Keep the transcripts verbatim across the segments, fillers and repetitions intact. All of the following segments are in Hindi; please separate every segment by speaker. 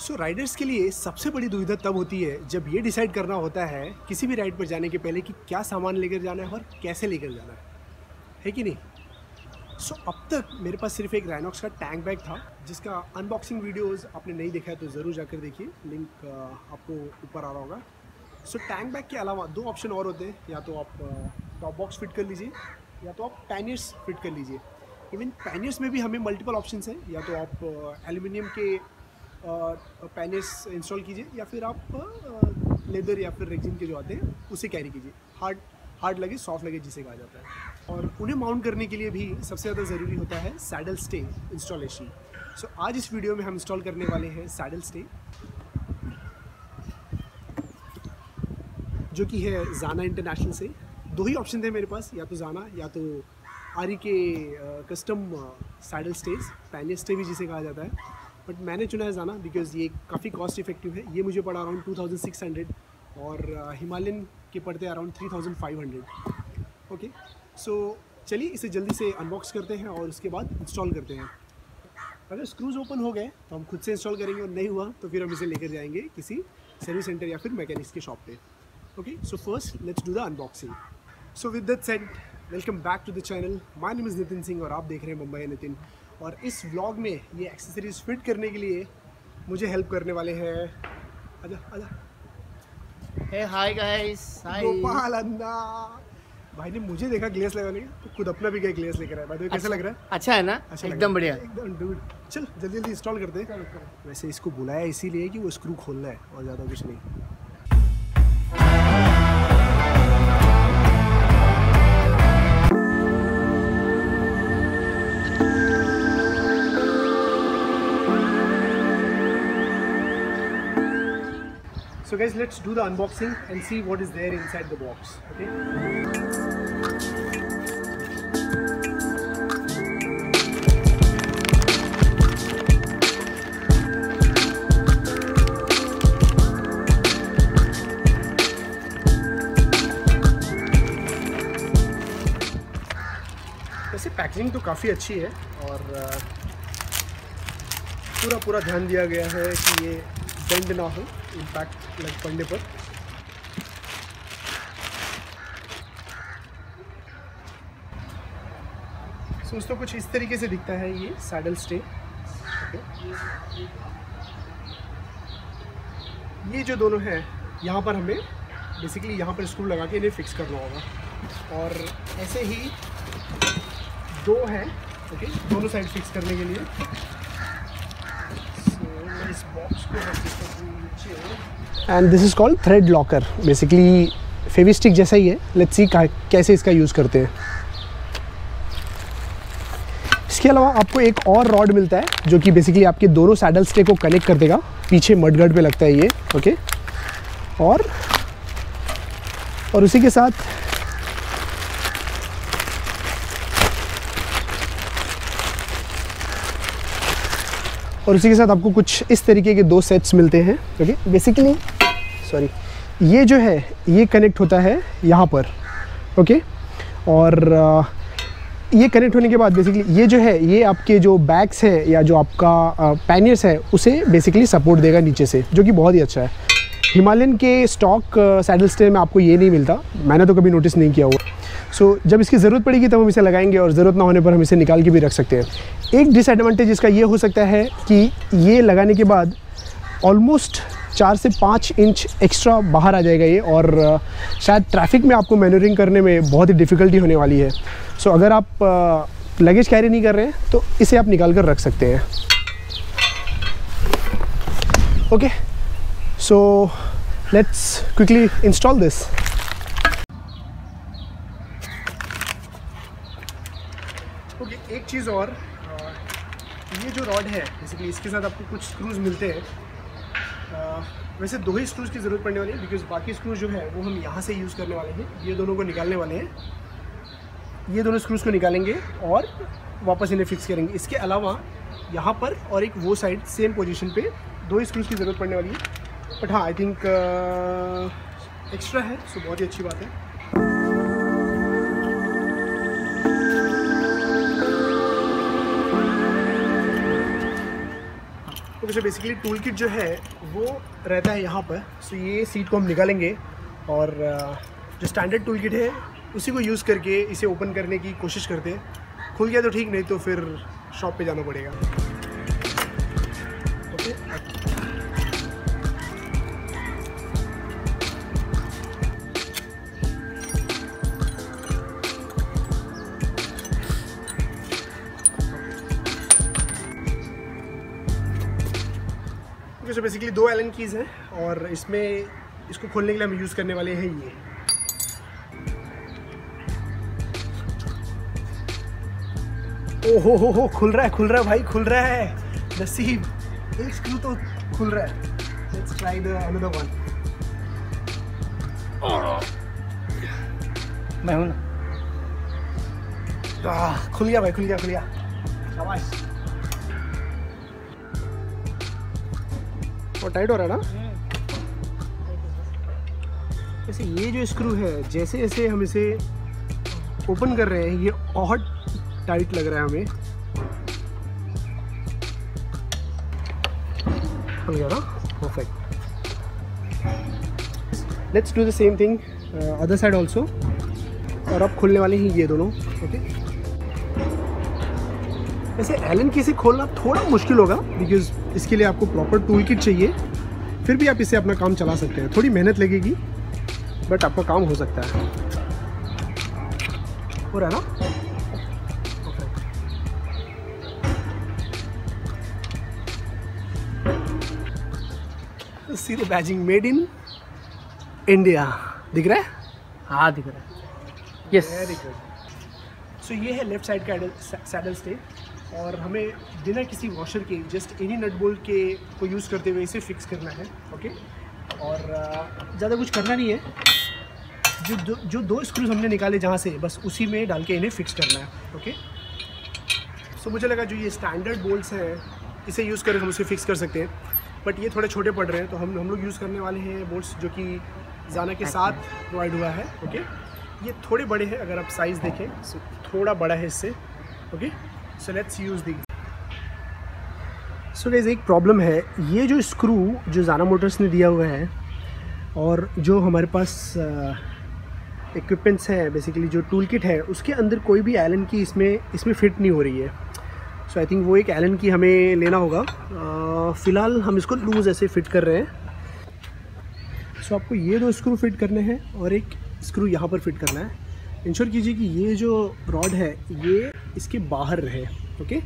Speaker 1: सो राइडर्स के लिए सबसे बड़ी दुविधा तब होती है जब ये डिसाइड करना होता है किसी भी राइड पर जाने के पहले कि क्या सामान लेकर जाना है और कैसे लेकर जाना है है कि नहीं। सो so, अब तक मेरे पास सिर्फ एक राइनॉक्स का टैंक बैग था जिसका अनबॉक्सिंग वीडियोस आपने नहीं देखा है तो ज़रूर जाकर देखिए, लिंक आपको ऊपर आ रहा होगा। सो so, टैंक बैग के अलावा दो ऑप्शन और होते हैं, या तो आप टॉप बॉक्स फिट कर लीजिए या तो आप पैनियर्स फिट कर लीजिए। इवन पैनियर्स में भी हमें मल्टीपल ऑप्शंस हैं, या तो आप एल्यूमिनियम के पैनियर्स इंस्टॉल कीजिए या फिर आप लेदर या फिर रेक्सिन के जो आते हैं उसे कैरी कीजिए। हार्ड हार्ड लगे सॉफ्ट लगे जिसे कहा जाता है। और उन्हें माउंट करने के लिए भी सबसे ज़्यादा ज़रूरी होता है सैडल स्टे इंस्टॉलेशन। सो आज इस वीडियो में हम इंस्टॉल करने वाले हैं सैडल स्टे, जो कि है जाना इंटरनेशनल से। दो ही ऑप्शन थे मेरे पास, या तो जाना या तो आरी के custom saddle stays, pannier stay भी जिसे कहा जाता है। बट मैंने चुना है जाना बिकॉज़ ये काफ़ी कॉस्ट इफेक्टिव है। ये मुझे पड़ा around two thousand six hundred और हिमालयन के पड़ते around three thousand five hundred. Okay, so चलिए इसे जल्दी से अनबॉक्स करते हैं और उसके बाद इंस्टॉल करते हैं। अगर स्क्रूज ओपन हो गए तो हम खुद से इंस्टॉल करेंगे, और नहीं हुआ तो फिर हम इसे लेकर जाएंगे किसी सर्विस सेंटर या फिर मैकेनिक्स के शॉप पे। Okay, so first let's do the unboxing. So with that said, welcome back to the channel. My name is Nitin Singh और आप देख रहे हैं मुंबई नितिन। और इस व्लॉग में ये एक्सेसरीज फिट करने के लिए मुझे हेल्प करने वाले हैं, आजा आजा,
Speaker 2: हे हाय गाइस, हाय
Speaker 1: गोपाल अन्ना। भाई ने मुझे देखा ग्लेस लगाने का तो खुद अपना भी गया ग्लेस लेकर आया। भाई कैसा लग रहा है?
Speaker 2: अच्छा है ना?
Speaker 1: अच्छा
Speaker 2: एकदम बढ़िया,
Speaker 1: एकदम डूड। चल जल्दी जल्दी इंस्टॉल करते हैं। वैसे इसको बुलाया इसीलिए कि वो स्क्रू खोलना है और ज़्यादा कुछ नहीं। So guys, let's do the unboxing and see what is there inside the box. Okay. वैसे पैकेजिंग तो काफ़ी अच्छी है और पूरा पूरा ध्यान दिया गया है कि ये बेंड ना हो इम्पैक्ट लग पड़ने पर। सो so, कुछ इस तरीके से दिखता है ये सैडल स्टे। ओके, ये जो दोनों हैं यहाँ पर हमें बेसिकली यहाँ पर स्क्रू लगा के इन्हें फिक्स करना होगा, और ऐसे ही दो हैं। ओके, दोनों साइड फिक्स करने के लिए। इस बॉक्स को रख देता हूं नीचे, and this is called thread locker. Basically Fevistik जैसा ही है। लेट्स सी कैसे इसका यूज़ करते हैं। इसके अलावा आपको एक और रॉड मिलता है जो कि बेसिकली आपके दोनों सैडल स्टे को कनेक्ट कर देगा। पीछे मडगार्ड पे लगता है ये। ओके, और और उसी के साथ और उसी के साथ आपको कुछ इस तरीके के दो सेट्स मिलते हैं। ओके, बेसिकली सॉरी ये जो है ये कनेक्ट होता है यहाँ पर। ओके, और आ, ये कनेक्ट होने के बाद बेसिकली ये जो है ये आपके जो बैग्स हैं या जो आपका पैनियर्स है उसे बेसिकली सपोर्ट देगा नीचे से, जो कि बहुत ही अच्छा है। हिमालयन के स्टॉक सैडल स्टे में आपको ये नहीं मिलता, मैंने तो कभी नोटिस नहीं किया हुआ। सो so, जब इसकी ज़रूरत पड़ेगी तब हम इसे लगाएंगे, और ज़रूरत ना होने पर हम इसे निकाल के भी रख सकते हैं। एक डिसएडवांटेज इसका ये हो सकता है कि ये लगाने के बाद ऑलमोस्ट चार से पाँच इंच एक्स्ट्रा बाहर आ जाएगा ये, और शायद ट्रैफिक में आपको मैनूवरिंग करने में बहुत ही डिफ़िकल्टी होने वाली है। सो so, अगर आप लगेज कैरी नहीं कर रहे हैं तो इसे आप निकाल कर रख सकते हैं। Okay, so let's quickly install this. Okay, एक चीज़ और, ये जो रॉड है बेसिकली इसके साथ आपको कुछ स्क्रूज मिलते हैं। वैसे दो ही स्क्रूज की ज़रूरत पड़ने वाली है बिकॉज बाकी स्क्रूज जो है वो हम यहाँ से यूज़ करने वाले हैं। ये दोनों को निकालने वाले हैं, ये दोनों स्क्रूज को निकालेंगे और वापस इन्हें फिक्स करेंगे। इसके अलावा यहाँ पर और एक वो साइड सेम पोजीशन पे दो ही स्क्रूज की ज़रूरत पड़ने वाली है। बट हाँ, आई थिंक एक्स्ट्रा है, सो बहुत ही अच्छी बात है। Okay, so basically tool kit जो है वो रहता है यहाँ पर। सो so, ये सीट को हम निकालेंगे और जो स्टैंडर्ड टूल किट है उसी को यूज़ करके इसे ओपन करने की कोशिश करते हैं। खुल गया तो ठीक, नहीं तो फिर शॉप पे जाना पड़ेगा। ओके ओके सो बेसिकली दो एलन कीज़ हैं और इसमें इसको खोलने के लिए हम यूज़ करने वाले हैं ये। ओ हो हो हो खुल रहा है, खुल रहा है भाई, खुल रहा है। नसीब, एक स्क्रू तो खुल रहा है। Let's try the another one.
Speaker 2: मैं हूं ना।
Speaker 1: आह, खुल गया भाई, खुल गया, खुल गया। शाबाश। और टाइट हो रहा है ना। जैसे ये जो स्क्रू है, जैसे जैसे हम इसे ओपन कर रहे हैं ये और टाइट लग रहा है हमें। खुल गया ना, perfect. Let's do the same thing other side also. और अब खुलने वाले हैं ये दोनों। ओके वैसे एलन की से खोलना थोड़ा मुश्किल होगा बिकॉज इसके लिए आपको प्रॉपर टूल किट चाहिए। फिर भी आप इससे अपना काम चला सकते हैं। थोड़ी मेहनत लगेगी बट आपका काम हो सकता है। हो रहा है ना। See the badging made in India. दिख रहा है?
Speaker 2: हाँ दिख रहा है। Yes
Speaker 1: very good. सो ये है लेफ्ट साइड का सैडल स्टे और हमें बिना किसी वॉशर के जस्ट इन्हीं नट बोल्ट के को यूज़ करते हुए इसे फिक्स करना है। ओके और ज़्यादा कुछ करना नहीं है। जो दो जो दो स्क्रूज हमने निकाले जहाँ से, बस उसी में डाल के इन्हें फिक्स करना है। ओके सो मुझे लगा जो ये स्टैंडर्ड बोल्ट्स हैं इसे यूज़ करके हम उसे फिक्स कर सकते हैं, बट ये थोड़े छोटे पड़ रहे हैं तो हम हम लोग यूज़ करने वाले हैं बोल्ट्स जो कि जाना के साथ प्रोवाइड हुआ है। ओके ये थोड़े बड़े हैं, अगर आप साइज़ देखें सो थोड़ा बड़ा है इससे। Okay so let's use the. So guys एक प्रॉब्लम है, ये जो स्क्रू जो जाना मोटर्स ने दिया हुआ है और जो हमारे पास इक्विपमेंट्स हैं, बेसिकली जो टूल किट है, उसके अंदर कोई भी एलन की इसमें इसमें फिट नहीं हो रही है। सो आई थिंक वो एक एलन की हमें लेना होगा। फ़िलहाल हम इसको लूज़ ऐसे फिट कर रहे हैं। सो so, आपको ये दो स्क्रू फिट करने हैं और एक स्क्रू यहाँ पर फिट करना है। इंश्योर कीजिए कि ये जो रॉड है ये इसके बाहर रहे। ओके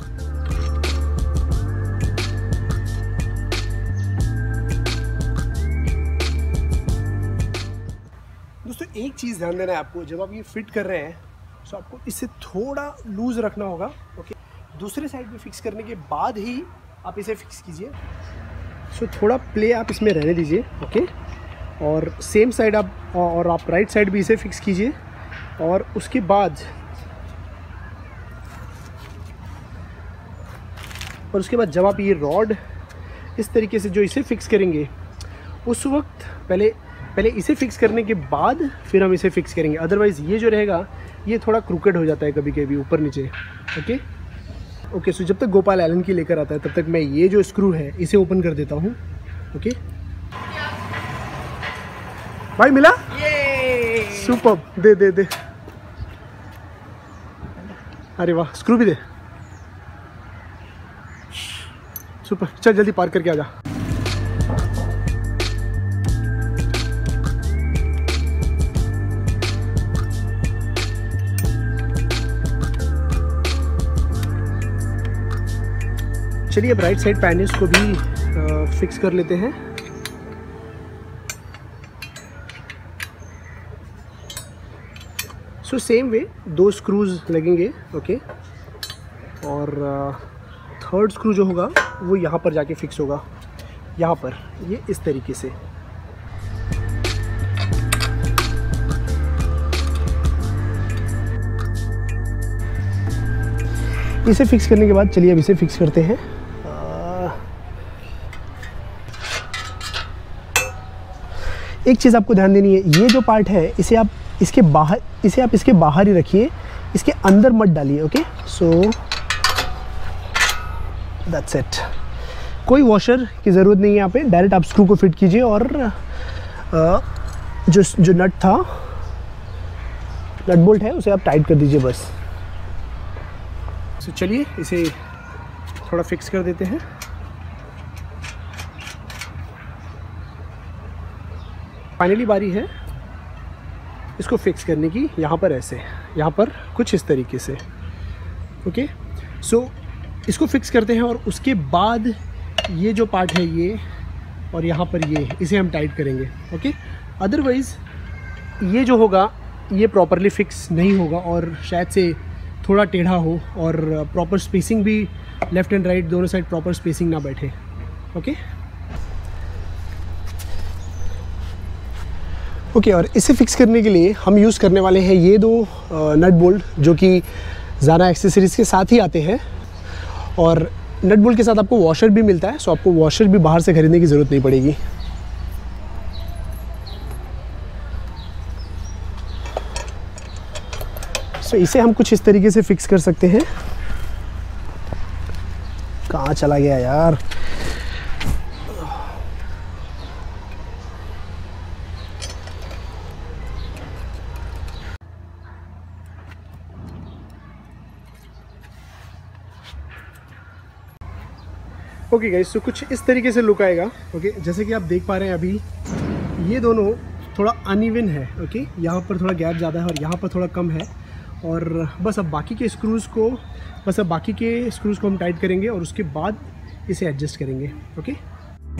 Speaker 1: दोस्तों एक चीज़ ध्यान देना है आपको, जब आप ये फिट कर रहे हैं तो आपको इसे थोड़ा लूज़ रखना होगा। ओके दूसरे साइड पे फिक्स करने के बाद ही आप इसे फिक्स कीजिए। सो so, थोड़ा प्ले आप इसमें रहने दीजिए। ओके और सेम साइड आप और आप राइट साइड भी इसे फिक्स कीजिए और उसके बाद और उसके बाद जब आप ये रॉड इस तरीके से जो इसे फिक्स करेंगे उस वक्त पहले पहले इसे फिक्स करने के बाद फिर हम इसे फिक्स करेंगे। अदरवाइज़ ये जो रहेगा ये थोड़ा क्रूकेड हो जाता है कभी कभी ऊपर नीचे। ओके ओके सो जब तक गोपाल एलन की लेकर आता है तब तक मैं ये जो स्क्रू है इसे ओपन कर देता हूँ। ओके भाई मिला? सुपर, दे दे दे। अरे वाह, स्क्रू भी दे। सुपर, चल जल्दी पार्क करके आ जा। चलिए अब राइट साइड पैनल्स को भी आ, फिक्स कर लेते हैं। सो सेम वे दो स्क्रूज लगेंगे। ओके और थर्ड स्क्रू जो होगा वो यहाँ पर जाके फिक्स होगा, यहाँ पर ये इस तरीके से। इसे फिक्स करने के बाद चलिए अब इसे फिक्स करते हैं। एक चीज़ आपको ध्यान देनी है, ये जो पार्ट है इसे आप इसके बाहर इसे आप इसके बाहर ही रखिए, इसके अंदर मत डालिए। Okay so that's it. कोई वॉशर की ज़रूरत नहीं है यहाँ पे, डायरेक्ट आप स्क्रू को फिट कीजिए और आ, जो जो नट था, नट बोल्ट है, उसे आप टाइट कर दीजिए बस। तो चलिए इसे थोड़ा फिक्स कर देते हैं। फाइनली बारी है इसको फिक्स करने की, यहाँ पर ऐसे, यहाँ पर कुछ इस तरीके से। ओके, सो इसको फिक्स करते हैं और उसके बाद ये जो पार्ट है ये और यहाँ पर ये, इसे हम टाइट करेंगे। ओके, अदरवाइज़ ये जो होगा ये प्रॉपरली फिक्स नहीं होगा और शायद से थोड़ा टेढ़ा हो और प्रॉपर स्पेसिंग भी लेफ़्ट एंड राइट दोनों साइड प्रॉपर स्पेसिंग ना बैठे। ओके ओके और इसे फिक्स करने के लिए हम यूज़ करने वाले हैं ये दो नट बोल्ट जो कि ज़ाना एक्सेसरीज़ के साथ ही आते हैं। और नट बोल्ट के साथ आपको वॉशर भी मिलता है, सो आपको वॉशर भी बाहर से खरीदने की ज़रूरत नहीं पड़ेगी। सो इसे हम कुछ इस तरीके से फिक्स कर सकते हैं। कहाँ चला गया यार? ओके गाइस, सो कुछ इस तरीके से लुक आएगा। ओके okay, जैसे कि आप देख पा रहे हैं अभी ये दोनों थोड़ा अनइवन है। Okay okay? यहाँ पर थोड़ा गैप ज़्यादा है और यहाँ पर थोड़ा कम है। और बस अब बाकी के स्क्रूज़ को बस अब बाकी के स्क्रूज़ को हम टाइट करेंगे और उसके बाद इसे एडजस्ट करेंगे। Okay okay?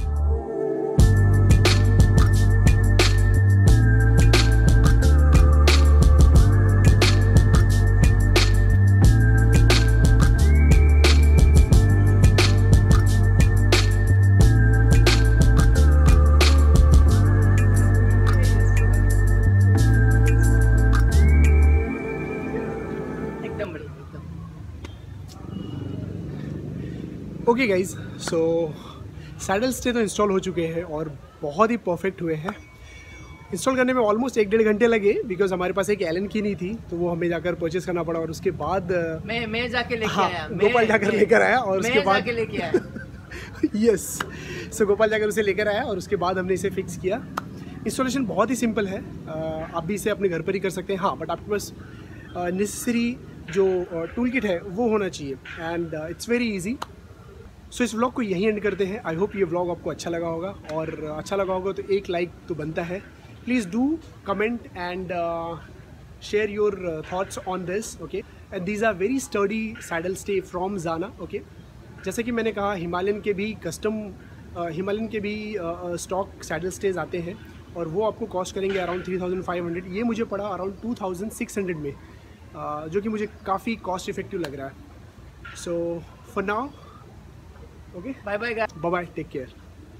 Speaker 1: Okay guys, so saddle stay तो इंस्टॉल हो चुके हैं और बहुत ही परफेक्ट हुए हैं। इंस्टॉल करने में ऑलमोस्ट एक डेढ़ घंटे लगे बिकॉज हमारे पास एक एलन की नहीं थी तो वो हमें जाकर परचेस करना पड़ा और उसके बाद
Speaker 2: मैं मैं जाके लेके
Speaker 1: हाँ,
Speaker 2: आया
Speaker 1: गोपाल जाकर लेकर आया और उसके बाद
Speaker 2: जाके लेके आया
Speaker 1: यस, सो गोपाल जाकर उसे लेकर आया और उसके बाद हमने इसे फिक्स किया। इंस्टॉलेशन बहुत ही सिंपल है, आप भी इसे अपने घर पर ही कर सकते हैं। हाँ, बट आपके पास नेसेसरी जो टूल किट है वो होना चाहिए and it's very easy. So इस व्लॉग को यहीं एंड करते हैं। आई होप ये व्लॉग आपको अच्छा लगा होगा और अच्छा लगा होगा तो एक लाइक तो बनता है। Please do comment and share your thoughts on this. Okay, and these are very sturdy saddle stay from Zana. Okay, जैसे कि मैंने कहा हिमालयन के भी कस्टम हिमालयन के भी स्टॉक सैडल स्टेज आते हैं और वो आपको कॉस्ट करेंगे around three thousand five hundred. ये मुझे पड़ा around two thousand six hundred में, uh, जो कि मुझे काफ़ी कॉस्ट इफेक्टिव लग रहा है। So for now okay,
Speaker 2: bye bye guys,
Speaker 1: bye bye, take care.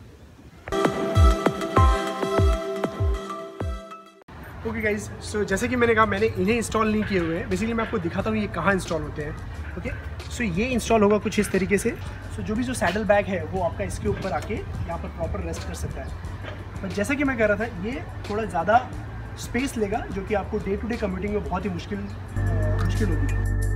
Speaker 1: Okay guys, so जैसे कि मैंने कहा मैंने इन्हें इंस्टॉल नहीं किए हुए हैं। बेसिकली मैं आपको दिखाता हूँ ये कहाँ इंस्टॉल होते हैं। ओके, सो ये इंस्टॉल होगा कुछ इस तरीके से। सो जो भी जो सैडल बैग है वो आपका इसके ऊपर आके यहाँ पर प्रॉपर रेस्ट कर सकता है। पर जैसा कि मैं कह रहा था ये थोड़ा ज़्यादा स्पेस लेगा जो कि आपको डे टू डे कम्यूटिंग में बहुत ही मुश्किल मुश्किल होगी।